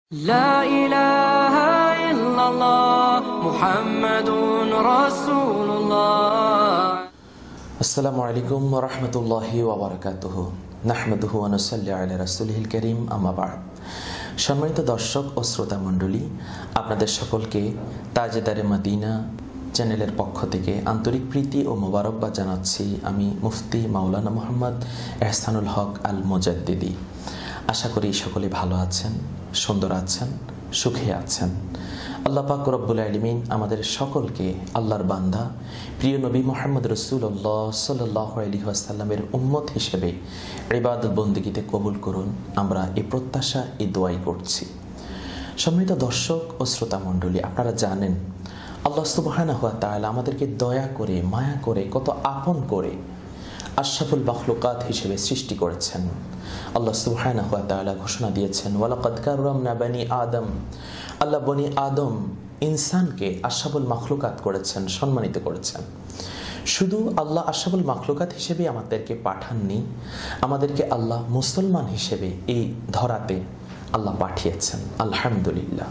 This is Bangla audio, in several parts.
لا إله إلا الله محمد رسول الله আসসালামু আলাইকুম ওয়া রাহমাতুল্লাহি ওয়া বারাকাতুহু নাহমাদুহু ওয়া নুসাল্লি আলা রাসূলিহিল কারীম আম্মা বা'দ। সম্মানিত দর্শক ও শ্রোতা মণ্ডলী, আপনাদের সকলকে তাজেদারে মদিনা চ্যানেলের পক্ষ থেকে আন্তরিক প্রীতি ও মোবারকবাদ জানাচ্ছি। আমি মুফতি মাওলানা মুহাম্মদ এহসানুল হক আল মুজাদ্দিদি। আশা করি সকলে ভালো আছেন, সুন্দর আছেন, সুখে আছেন। আল্লাহ পাক রব্বুল আলামিন আমাদের সকলকে আল্লাহর বান্দা প্রিয় নবী মুহাম্মদ রাসূলুল্লাহ সাল্লাল্লাহু আলাইহি ওয়াসাল্লামের উম্মত হিসেবে ইবাদত বন্দেগীতে কবুল করুন। আমরা এই প্রত্যাশা, এই দোয়াই করছি। সম্মানিত দর্শক ও শ্রোতা মণ্ডলী, আপনারা জানেন আল্লাহ সুবহানাহু ওয়া তাআলা আমাদেরকে দয়া করে, মায়া করে, কত আপন করে আশরাফুল মাখলুকাত হিসেবে সৃষ্টি করেছেন। আল্লাহ সুবহানাহু ওয়া তাআলা ঘোষণা দিয়েছেন, ওয়ালাকাদ কাররামনা বানি আদম। আল্লাহ বনি আদম ইনসানকে আশরাফুল মাখলুকাত করেছেন, সম্মানিত করেছেন। শুধু আল্লাহ আশরাফুল মাখলুকাত হিসেবে আমাদেরকে পাঠাননি, আমাদেরকে আল্লাহ মুসলমান হিসেবে এই ধরাতে আল্লাহ পাঠিয়েছেন, আলহামদুলিল্লাহ।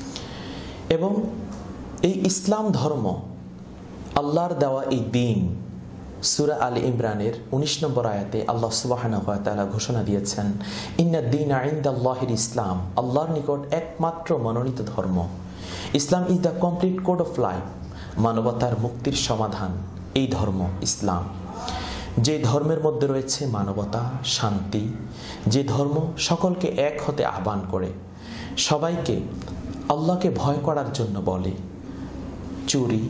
এবং এই ইসলাম ধর্ম, আল্লাহর দেওয়া এই দিন, সূরা আলে ইমরানের 19 নম্বর আয়াতে আল্লাহ সুবহানাহু ওয়া তাআলা ঘোষণা দিয়েছেন, ইন্নাদ দীনা ইনদাল্লাহিল ইসলাম। আল্লাহর নিকট একমাত্র মনোনীত ধর্ম Islam is the complete code of life. মানবতার মুক্তির সমাধান এই ধর্ম ইসলাম, যে ধর্মের মধ্যে রয়েছে মানবতা, শান্তি, যে ধর্ম সকলকে এক হতে আহ্বান করে, সবাইকে আল্লাহকে ভয় করার জন্য বলে। চুরি,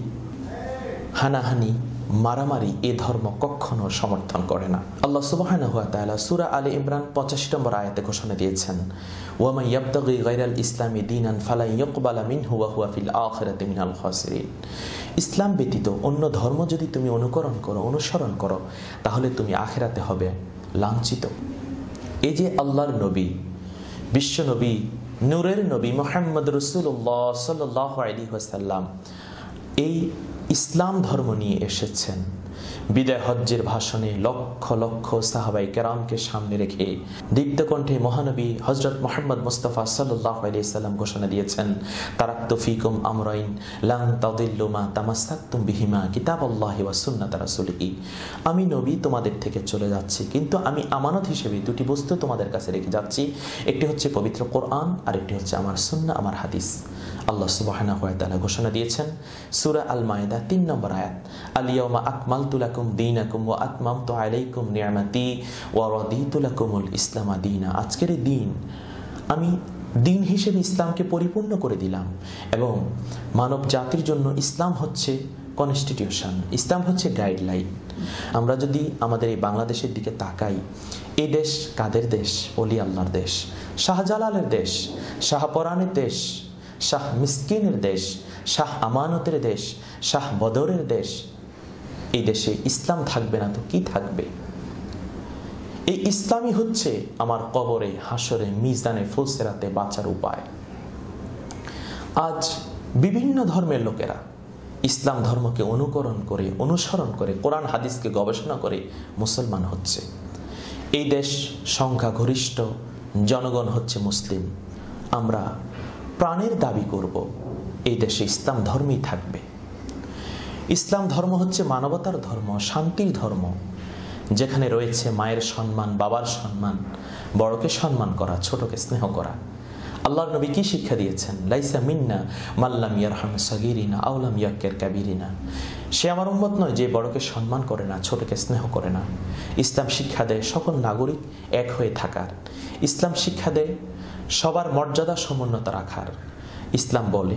হানাহানি, মারামারি এ ধর্ম কখনো সমর্থন করে না। আল্লাহ সুবহানাহু ওয়া তাআলা সূরা আলে ইমরান 85 নম্বর আয়াতে ঘোষণা দিয়েছেন, ওয়া মান ইয়াবতাগি গায়রাল ইসলামি দীনান ফালা ইউকবালা মিনহু ওয়া হুয়া ফিল আখিরাতি মিনাল খাসিরিন। ইসলাম ব্যতীত অন্য ধর্ম যদি তুমি অনুকরণ করো, অনুসরণ করো, তাহলে তুমি আখিরাতে হবে লাঞ্ছিত। এই যে আল্লাহর নবী, বিশ্ব নবী, নূরের নবী মুহাম্মদ রাসূলুল্লাহ সাল্লাল্লাহু আলাইহি ওয়াসাল্লাম এই ইসলাম ধর্ম নিয়ে এসেছেন। বিদায় হজ্জের ভাষণে লক্ষ লক্ষ সাহাবায়ে কেরামকে সামনে রেখে দীপ্তকণ্ঠে মহানবী হযরত মুহাম্মদ মুস্তাফা সাল্লাল্লাহু আলাইহি সাল্লাম ঘোষণা দিয়েছেন, তারাকতু ফিকুম আমরাইন লান তাদিল্লু মা তামাসসাকতুম বিহিমা কিতাবাল্লাহি ওয়া সুন্নাত রাসূলিহি। আমি নবী তোমাদের থেকে চলে যাচ্ছি, কিন্তু আমি আমানত হিসেবে দুটি বস্তু তোমাদের কাছে রেখে যাচ্ছি। একটি হচ্ছে পবিত্র কোরআন, আর একটি হচ্ছে আমার সুন্নাহ, আমার হাদিস। আল্লাহ সুবহানাহু ওয়া তাআলা ঘোষণা দিয়েছেন সূরা আল মায়েদা 3 নম্বর আয়াত, আল ইয়াউমা আকমালতু লাকুম দীনাকুম ওয়া আতমামতু আলাইকুম নি'মাতি ওয়া রাদিতু লাকুমুল ইসলাম দীনা। আজকের এই দিন আমি দিন হিসেবে ইসলামকে পরিপূর্ণ করে দিলাম, এবং মানব জাতির জন্য ইসলাম হচ্ছে কনস্টিটিউশন, ইসলাম হচ্ছে গাইডলাইন। আমরা যদি আমাদের এই বাংলাদেশের দিকে তাকাই, এই দেশ কাদের দেশ? ওলি আল্লাহর দেশ, শাহজালালের দেশ, শাহপরানের দেশ, শাহ মিসকিনের দেশ, শাহ আমানতের দেশ, শাহ বদরের দেশ। এই দেশে ইসলাম থাকবে না তো কি থাকবে? এই ইসলামই হচ্ছে আমার কবরে, হাসরে, মিজানে, ফুলসেরাতে বাঁচার উপায়। আজ বিভিন্ন ধর্মের লোকেরা ইসলাম ধর্মকে অনুকরণ করে, অনুসরণ করে, কোরআন হাদিসকে গবেষণা করে মুসলমান হচ্ছে। এই দেশ সংখ্যাগরিষ্ঠ জনগণ হচ্ছে মুসলিম। আমরা প্রাণের দাবি করব এই দেশে ইসলাম ধর্মই থাকবে। ইসলাম ধর্ম হচ্ছে মানবতার ধর্ম, শান্তির ধর্ম, যেখানে রয়েছে মায়ের সম্মান, বাবার সম্মান, বড়কে সম্মান করা, ছোটকে স্নেহ করা। আল্লাহর নবী কি শিক্ষা দিয়েছেন? লাইসা মিন্না মাল্লাম ইয়ারহাম সাগীরিনা আও লাম ইয়াক্কির কাবীরিনা। সে আমার উম্মত নয় যে বড়কে সম্মান করে না, ছোটকে স্নেহ করে না। ইসলাম শিক্ষা দেয় সকল নাগরিক এক হয়ে থাকার। ইসলাম শিক্ষা দেয় সবার মর্যাদা সমুন্নত রাখার। ইসলাম বলে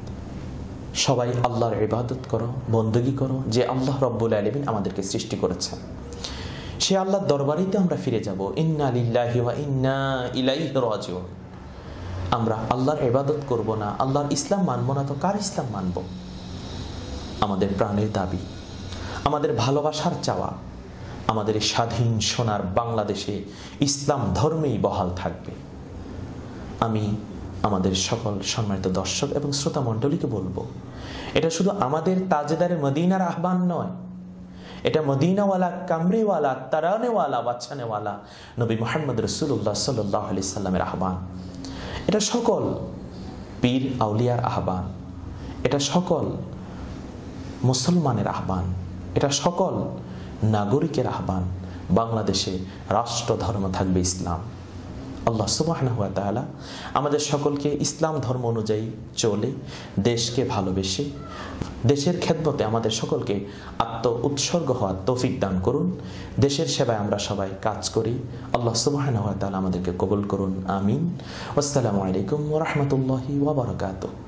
সবাই আল্লাহর ইবাদত করো, বন্দেগী করো, যে আল্লাহ রব্বুল আলামিন আমাদেরকে সৃষ্টি করেছেন। সে আল্লাহর দরবারেই আমরা ফিরে যাব। ইন্না লিল্লাহি ওয়া ইন্না ইলাইহি রাজিউন। আমরা আল্লাহর ইবাদত করব না, আল্লাহর ইসলাম মানব না, তো কার ইসলাম মানব? আমাদের প্রাণের দাবি, আমাদের ভালোবাসার চাওয়া, আমাদের স্বাধীন সোনার বাংলাদেশে ইসলাম ধর্মেই বহাল থাকবে। আমি আমাদের সকল সম্মানিত দর্শক এবং শ্রোতা মণ্ডলীকে বলবো, এটা শুধু আমাদের তাজেদারে মদিনার আহ্বান নয়, এটা মদিনাওয়ালা, কামরিওয়ালা, তারানেওয়ালা, বাচ্চানেওয়ালা নবী মুহাম্মদ রাসূলুল্লাহ সাল্লাল্লাহু আলাইহি সাল্লামের আহ্বান। এটা সকল পীর আউলিয়ার আহ্বান, এটা সকল মুসলমানের আহ্বান, এটা সকল নাগরিকের আহ্বান। বাংলাদেশে রাষ্ট্র ধর্ম থাকবে ইসলাম। আল্লাহ সুবহানাহু ওয়া তাআলা আমাদের সকলকে ইসলাম ধর্ম অনুযায়ী চলে দেশকে ভালোবেসে দেশের খেদমতে আমাদের সকলকে আত্ম উৎসর্গ হওয়ার তৌফিক দান করুন। দেশের সেবায় আমরা সবাই কাজ করি। আল্লাহ সুবহানাহু ওয়া তাআলা আমাদেরকে কবুল করুন। আমিন। আসসালামু আলাইকুম ওয়া রাহমাতুল্লাহি ওয়া বারাকাতুহু।